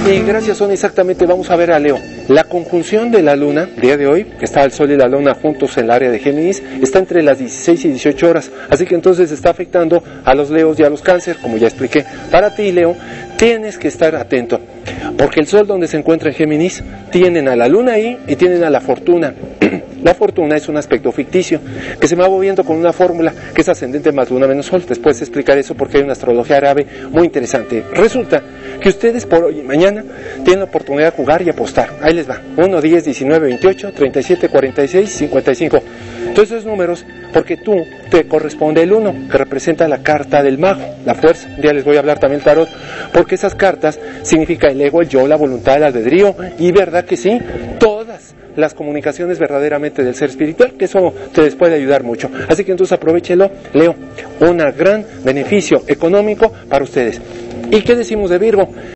Y gracias, son exactamente, vamos a ver a Leo. La conjunción de la luna, día de hoy, que está el sol y la luna juntos en el área de Géminis, está entre las 16 y 18 horas. Así que entonces está afectando a los Leos y a los Cáncer, como ya expliqué. Para ti, Leo, tienes que estar atento, porque el sol donde se encuentra en Géminis, tienen a la luna ahí y tienen a la fortuna. La fortuna es un aspecto ficticio que se va moviendo con una fórmula que es ascendente más luna menos sol. Después explicar eso porque hay una astrología árabe muy interesante. Resulta que ustedes por hoy y mañana tienen la oportunidad de jugar y apostar. Ahí les va: 1, 10, 19, 28, 37, 46, 55. Todos esos números, porque tú te corresponde el 1, que representa la carta del mago, la fuerza. Ya les voy a hablar también el tarot, porque esas cartas significa el ego, el yo, la voluntad, el albedrío, y verdad que sí, todas las comunicaciones verdaderamente del ser espiritual, que eso te les puede ayudar mucho. Así que entonces aprovechelo, Leo, un gran beneficio económico para ustedes. ¿Y qué decimos de Virgo?